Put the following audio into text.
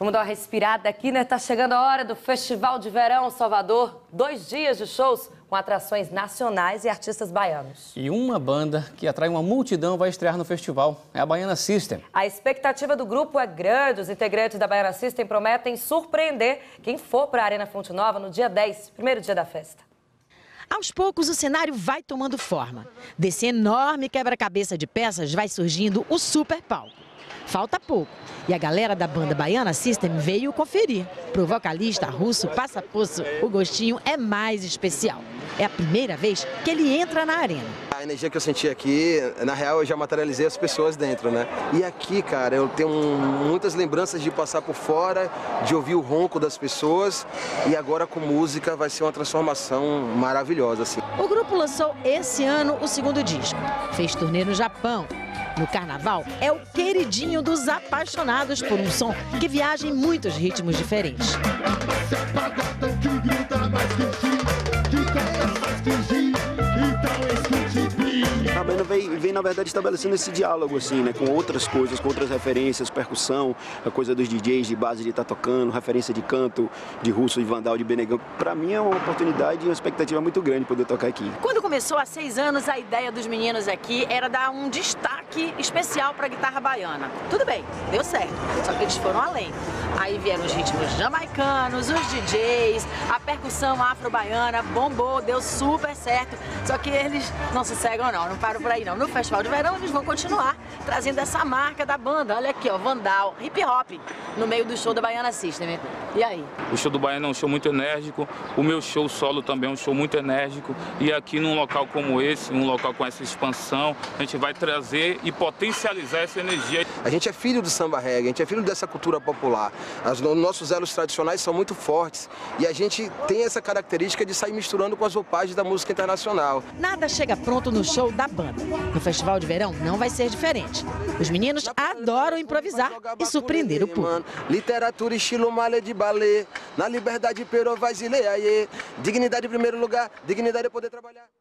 Vamos dar uma respirada aqui, né? Tá chegando a hora do Festival de Verão Salvador. 2 dias de shows com atrações nacionais e artistas baianos. E uma banda que atrai uma multidão vai estrear no festival. É a Baiana System. A expectativa do grupo é grande. Os integrantes da Baiana System prometem surpreender quem for para a Arena Fonte Nova no dia 10, primeiro dia da festa. Aos poucos, o cenário vai tomando forma. Desse enorme quebra-cabeça de peças vai surgindo o super palco. Falta pouco e a galera da banda Baiana System veio conferir. Pro vocalista russo Passapoço, o gostinho é mais especial. É a primeira vez que ele entra na arena. A energia que eu senti aqui, na real, eu já materializei as pessoas dentro, né? E aqui, cara, eu tenho muitas lembranças de passar por fora, de ouvir o ronco das pessoas. E agora com música vai ser uma transformação maravilhosa, assim. O grupo lançou esse ano o 2º disco. Fez turnê no Japão. No carnaval, é o queridinho dos apaixonados por um som que viaja em muitos ritmos diferentes. A banda vem, na verdade, estabelecendo esse diálogo, assim, né, com outras coisas, com outras referências, percussão, a coisa dos DJs de base de estar tocando, referência de canto, de Russo, de Vandal, de Benegão. Para mim é uma oportunidade e uma expectativa muito grande poder tocar aqui. Quando começou há 6 anos, a ideia dos meninos aqui era dar um destaque especial para a guitarra baiana. Tudo bem, deu certo, só que eles foram além. Aí vieram os ritmos jamaicanos, os DJs, a percussão afro-baiana, bombou, deu super certo. Só que eles não sossegam não param por aí não. No Festival de Verão eles vão continuar trazendo essa marca da banda. Olha aqui, ó, Vandal, hip hop, no meio do show da Baiana System. E aí? O show do Baiano é um show muito enérgico, o meu show solo também é um show muito enérgico. E aqui num local como esse, um local com essa expansão, a gente vai trazer e potencializar essa energia. A gente é filho do samba reggae, a gente é filho dessa cultura popular. Os nossos elos tradicionais são muito fortes e a gente tem essa característica de sair misturando com as roupagens da música internacional. Nada chega pronto no show da banda. No Festival de Verão não vai ser diferente. Os meninos adoram improvisar e surpreender o público. Literatura, estilo malha de balé, na liberdade pero vai zileaie. Dignidade em primeiro lugar, dignidade é poder trabalhar.